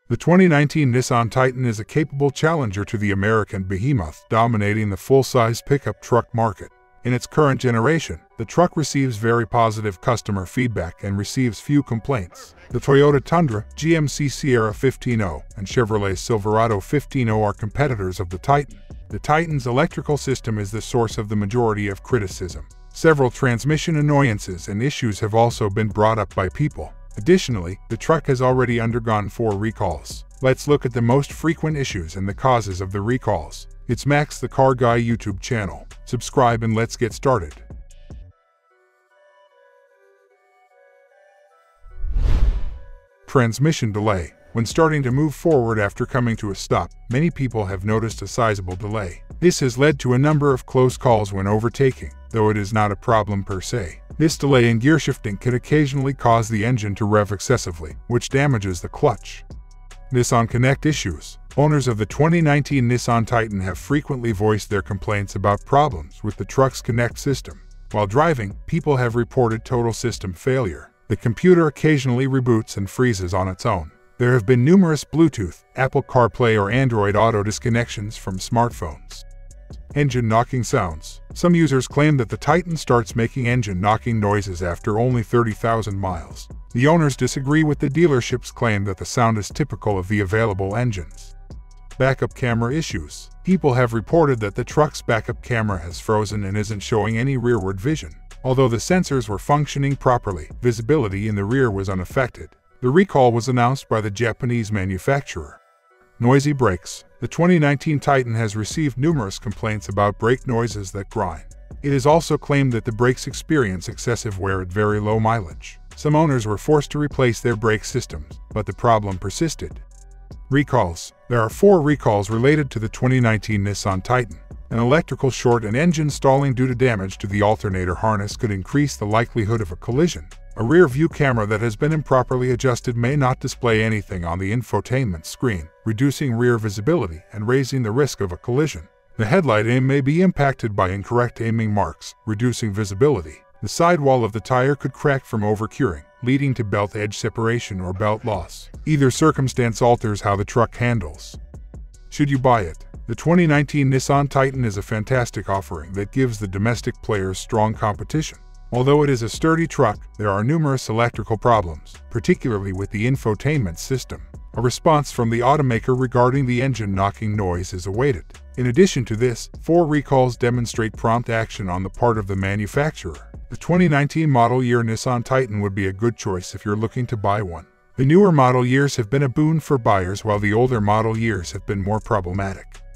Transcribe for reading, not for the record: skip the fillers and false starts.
The 2019 Nissan Titan is a capable challenger to the American behemoth, dominating the full-size pickup truck market. In its current generation, the truck receives very positive customer feedback and receives few complaints. The Toyota Tundra, GMC Sierra 1500, and Chevrolet Silverado 1500 are competitors of the Titan. The Titan's electrical system is the source of the majority of criticism. Several transmission annoyances and issues have also been brought up by people. Additionally, the truck has already undergone 4 recalls. Let's look at the most frequent issues and the causes of the recalls. It's Max the Car Guy YouTube channel. Subscribe and let's get started. Transmission delay. When starting to move forward after coming to a stop, many people have noticed a sizable delay. This has led to a number of close calls when overtaking, though it is not a problem per se. This delay in gear shifting could occasionally cause the engine to rev excessively, which damages the clutch. Nissan Connect issues. Owners of the 2019 Nissan Titan have frequently voiced their complaints about problems with the truck's Connect system. While driving, people have reported total system failure. The computer occasionally reboots and freezes on its own. There have been numerous Bluetooth, Apple CarPlay or Android Auto disconnections from smartphones. Engine knocking sounds. Some users claim that the Titan starts making engine knocking noises after only 30,000 miles. The owners disagree with the dealership's claim that the sound is typical of the available engines. Backup camera issues. People have reported that the truck's backup camera has frozen and isn't showing any rearward vision. Although the sensors were functioning properly, visibility in the rear was unaffected. The recall was announced by the Japanese manufacturer. Noisy brakes. The 2019 Titan has received numerous complaints about brake noises that grind. It is also claimed that the brakes experience excessive wear at very low mileage. Some owners were forced to replace their brake systems, but the problem persisted. Recalls. There are 4 recalls related to the 2019 Nissan Titan. An electrical short and engine stalling due to damage to the alternator harness could increase the likelihood of a collision. A rear view camera that has been improperly adjusted may not display anything on the infotainment screen, reducing rear visibility and raising the risk of a collision. The headlight aim may be impacted by incorrect aiming marks, reducing visibility. The sidewall of the tire could crack from overcuring, leading to belt edge separation or belt loss. Either circumstance alters how the truck handles. Should you buy it? The 2019 Nissan Titan is a fantastic offering that gives the domestic players strong competition. Although it is a sturdy truck, there are numerous electrical problems, particularly with the infotainment system. A response from the automaker regarding the engine knocking noise is awaited. In addition to this, 4 recalls demonstrate prompt action on the part of the manufacturer. The 2019 model year Nissan Titan would be a good choice if you're looking to buy one. The newer model years have been a boon for buyers while the older model years have been more problematic.